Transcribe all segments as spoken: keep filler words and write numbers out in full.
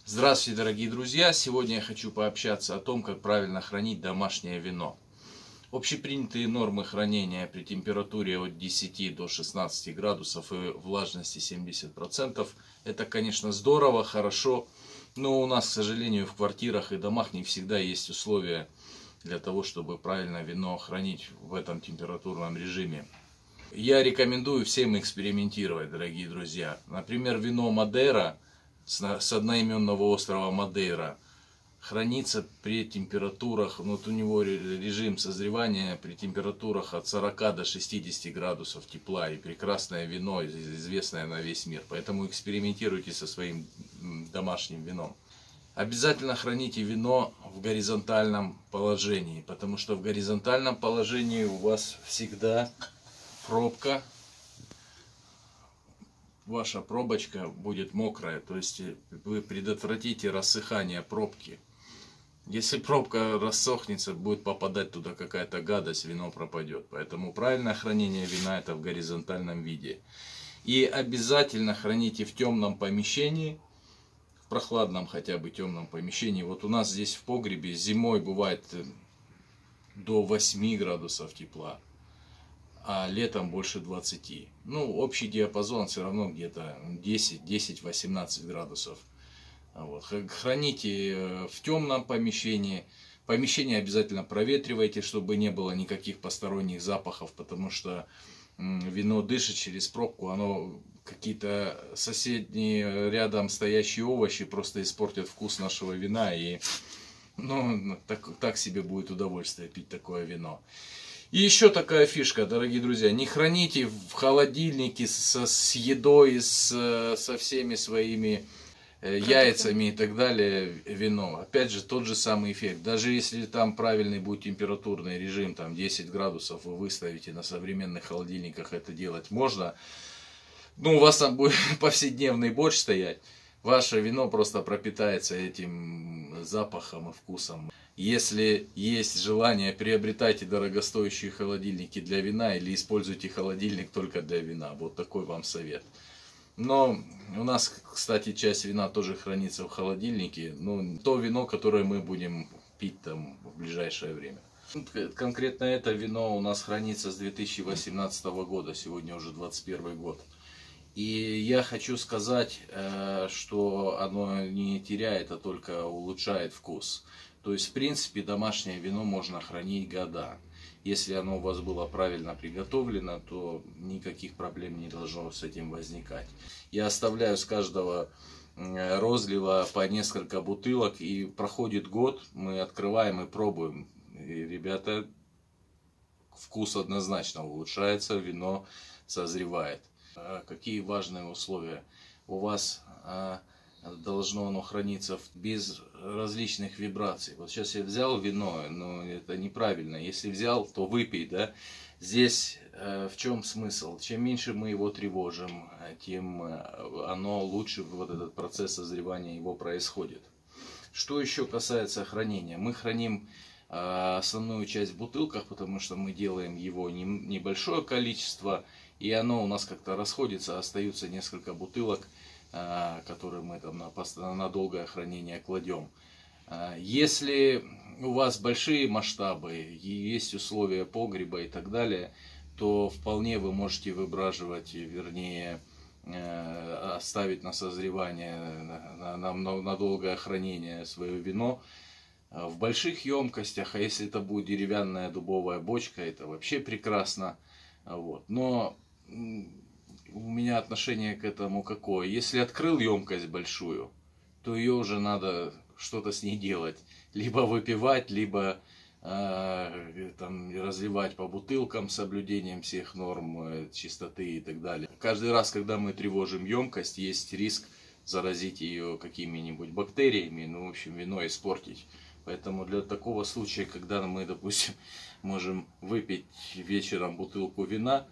Здравствуйте, дорогие друзья! Сегодня я хочу пообщаться о том, как правильно хранить домашнее вино. Общепринятые нормы хранения при температуре от десяти до шестнадцати градусов и влажности семьдесят процентов – это, конечно, здорово, хорошо, но у нас, к сожалению, в квартирах и домах не всегда есть условия для того, чтобы правильно вино хранить в этом температурном режиме. Я рекомендую всем экспериментировать, дорогие друзья. Например, вино Мадейра с одноименного острова Мадейра хранится при температурах, ну, вот у него режим созревания при температурах от сорока до шестидесяти градусов тепла, и прекрасное вино, известное на весь мир. Поэтому экспериментируйте со своим домашним вином. Обязательно храните вино в горизонтальном положении, потому что в горизонтальном положении у вас всегда пробка, ваша пробочка будет мокрая, то есть вы предотвратите рассыхание пробки. Если пробка рассохнется, будет попадать туда какая-то гадость, вино пропадет. Поэтому правильное хранение вина — это в горизонтальном виде. И обязательно храните в темном помещении, в прохладном хотя бы темном помещении. Вот у нас здесь в погребе зимой бывает до восьми градусов тепла, а летом больше двадцати. Ну, общий диапазон все равно где-то десять-восемнадцать градусов. Вот. Храните в темном помещении. Помещение обязательно проветривайте, чтобы не было никаких посторонних запахов, потому что вино дышит через пробку, оно какие-то соседние рядом стоящие овощи просто испортят вкус нашего вина, и ну, так, так себе будет удовольствие пить такое вино. И еще такая фишка, дорогие друзья: не храните в холодильнике со, с едой, с, со всеми своими яйцами и так далее вино. Опять же, тот же самый эффект. Даже если там правильный будет температурный режим, там десять градусов вы выставите, на современных холодильниках это делать можно. Ну, у вас там будет повседневный борщ стоять. Ваше вино просто пропитается этим запахом и вкусом. Если есть желание, приобретайте дорогостоящие холодильники для вина или используйте холодильник только для вина. Вот такой вам совет. Но у нас, кстати, часть вина тоже хранится в холодильнике. Ну, то вино, которое мы будем пить там в ближайшее время. Конкретно это вино у нас хранится с две тысячи восемнадцатого года. Сегодня уже двадцать первый год. И я хочу сказать, что оно не теряет, а только улучшает вкус. То есть, в принципе, домашнее вино можно хранить года. Если оно у вас было правильно приготовлено, то никаких проблем не должно с этим возникать. Я оставляю с каждого розлива по несколько бутылок, и проходит год, мы открываем и пробуем. И, ребята, вкус однозначно улучшается, вино созревает. Какие важные условия? У вас должно оно храниться без различных вибраций. Вот сейчас я взял вино, но это неправильно. Если взял, то выпей, да? Здесь э, в чем смысл? Чем меньше мы его тревожим, тем оно лучше, вот этот процесс созревания его происходит. Что еще касается хранения? Мы храним э, основную часть в бутылках, потому что мы делаем его не, небольшое количество, и оно у нас как-то расходится, остаются несколько бутылок, которые мы там на, на долгое хранение кладем. Если у вас большие масштабы, есть условия погреба и так далее, то вполне вы можете выбраживать, вернее, оставить на созревание, на, на, на долгое хранение свое вино в больших емкостях. А если это будет деревянная дубовая бочка, это вообще прекрасно. Вот. Но у меня отношение к этому какое? Если открыл емкость большую, то ее уже надо что-то с ней делать. Либо выпивать, либо э, там, разливать по бутылкам с соблюдением всех норм э, чистоты и так далее. Каждый раз, когда мы тревожим емкость, есть риск заразить ее какими-нибудь бактериями, ну, в общем, вино испортить. Поэтому для такого случая, когда мы, допустим, можем выпить вечером бутылку вина,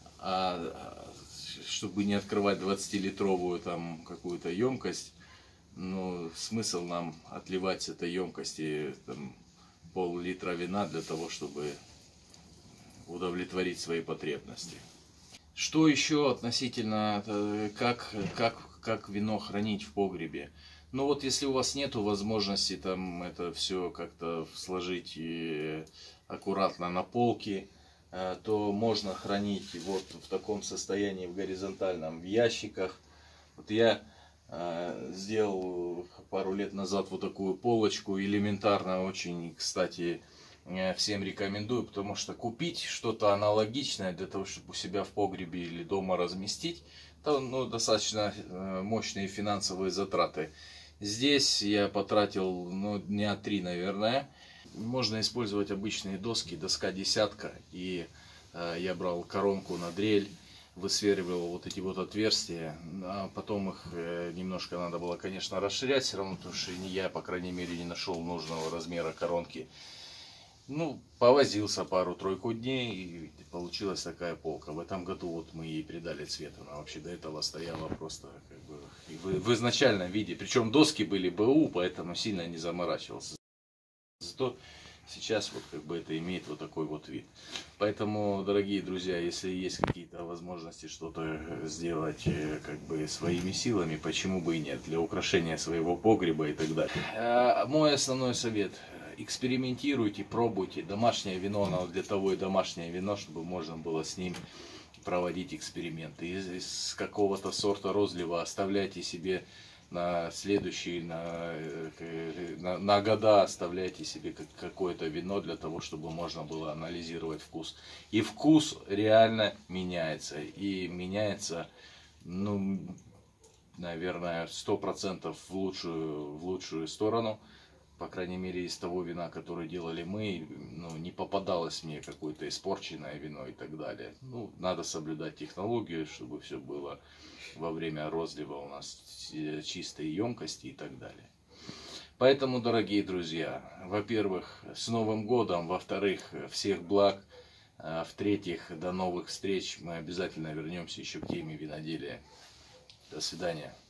а чтобы не открывать двадцатилитровую там какую-то емкость, ну, смысл нам отливать с этой емкости там, пол-литра вина для того, чтобы удовлетворить свои потребности. Что еще относительно, как, как, как вино хранить в погребе? Но вот если у вас нету возможности там это все как-то сложить и аккуратно на полке, то можно хранить вот в таком состоянии, в горизонтальном, в ящиках. Вот я э, сделал пару лет назад вот такую полочку, элементарно очень, кстати, всем рекомендую, потому что купить что-то аналогичное для того, чтобы у себя в погребе или дома разместить, то ну, достаточно мощные финансовые затраты. Здесь я потратил ну, дня три, наверное. Можно использовать обычные доски, доска десятка, и э, я брал коронку на дрель, высверливал вот эти вот отверстия, а потом их э, немножко надо было, конечно, расширять, все равно, потому что я, по крайней мере, не нашел нужного размера коронки. Ну, повозился пару-тройку дней, и получилась такая полка. В этом году вот мы ей придали цвет. Она вообще до этого стояла просто как бы в, в изначальном виде. Причем доски были БУ, поэтому сильно не заморачивался. Зато сейчас вот как бы это имеет вот такой вот вид. Поэтому, дорогие друзья, если есть какие-то возможности что-то сделать как бы своими силами, почему бы и нет, для украшения своего погреба и так далее. А мой основной совет: экспериментируйте, пробуйте. Домашнее вино, оно для того и домашнее вино, чтобы можно было с ним проводить эксперименты. Из, из какого-то сорта розлива оставляйте себе на следующие, на, на, на года оставляйте себе какое-то вино для того, чтобы можно было анализировать вкус. И вкус реально меняется. И меняется, ну, наверное, сто процентов в лучшую, в лучшую сторону. По крайней мере, из того вина, которое делали мы, ну, не попадалось мне какое-то испорченное вино и так далее. Ну, надо соблюдать технологию, чтобы все было во время розлива у нас чистой емкости и так далее. Поэтому, дорогие друзья, во-первых, с Новым годом, во-вторых, всех благ, в-третьих, до новых встреч. Мы обязательно вернемся еще к теме виноделия. До свидания.